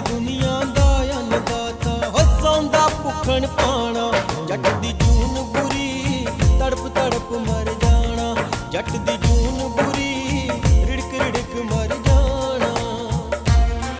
दुनिया दा अन्नदाता हो सौंदा भुखन पाना। जट दी जून बुरी तड़प तड़प मर जाना, जट दी